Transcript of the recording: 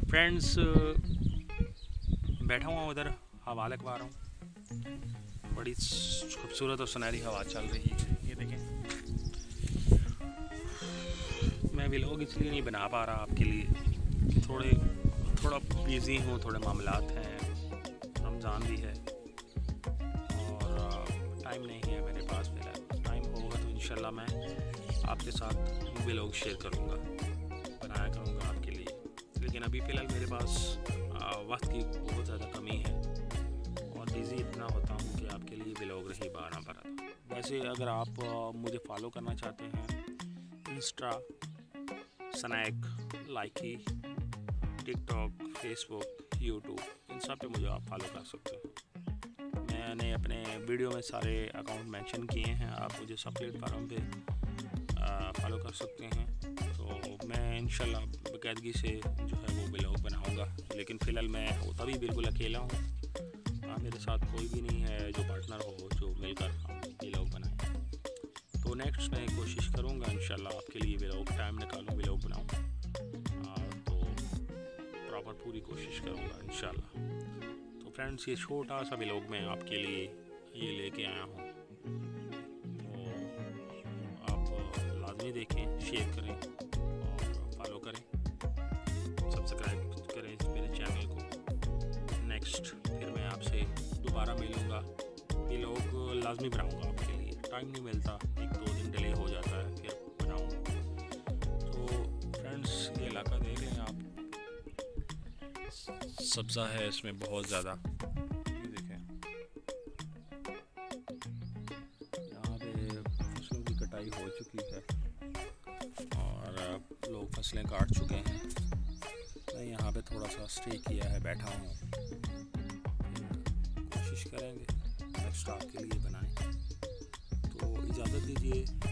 Friends, बैठा हुआ उधर हवा लगवा रहा हूँ। बड़ी खूबसूरत और सुनहरी हवा चल रही है, ये देखें। मैं व्लॉग इसलिए नहीं बना पा रहा आपके लिए, थोड़ा बिज़ी हूँ, थोड़े मामलात हैं, रमज़ान भी है और टाइम नहीं है मेरे पास। फिलहाल टाइम होगा तो इंशाल्लाह मैं आपके साथ व्लॉग शेयर करूँगा, बनाया करूँगा आपके लिए। लेकिन अभी फ़िलहाल मेरे पास वक्त की बहुत ज़्यादा कमी है और बिज़ी इतना होता हूँ कि आपके लिए व्लॉग नहीं बना पा रहा था। वैसे अगर आप मुझे फॉलो करना चाहते हैं, Insta, Snack, Likee, TikTok, Facebook, YouTube, इन सब पे मुझे आप फॉलो कर सकते हैं। मैंने अपने वीडियो में सारे अकाउंट मेंशन किए हैं, आप मुझे सब प्लेटफार्म पे फॉलो कर सकते हैं। तो मैं इंशाल्लाह बाकायदगी से जो है वो व्लॉग बनाऊंगा। लेकिन फ़िलहाल मैं होता भी बिल्कुल अकेला हूँ, मेरे साथ कोई भी नहीं है जो पार्टनर हो, जो मिलकर हम व्लॉग बनाएं। तो नेक्स्ट मैं कोशिश करूँगा इंशाल्लाह आपके लिए व्लॉग टाइम निकालूँ, व्लॉग बनाऊँ, तो प्रॉपर पूरी कोशिश करूँगा इंशाल्लाह। तो फ्रेंड्स, ये छोटा सा व्लॉग मैं आपके लिए ये लेके आया हूँ, तो आप लाजमी देखें, शेयर करें और फॉलो करें, सब्सक्राइब करें मेरे चैनल को। नेक्स्ट फिर मैं आपसे दोबारा मिलूँगा, व्लॉग लाजमी बनाऊँगा आपके लिए। टाइम नहीं मिलता, 1-2 दिन डिले हो जाता है, फिर बनाऊँगा। तो फ्रेंड्स, ये इलाका देख लें आप, सब्ज़ा है इसमें बहुत ज़्यादा, ये देखें। यहाँ पे फसलों की कटाई हो चुकी है और लोग फसलें काट चुके हैं। मैं यहाँ पे थोड़ा सा स्टे किया है, बैठा हूँ। कोशिश करेंगे नेक्स्ट आपके लिए बनाएं। तो इजाज़त दीजिए।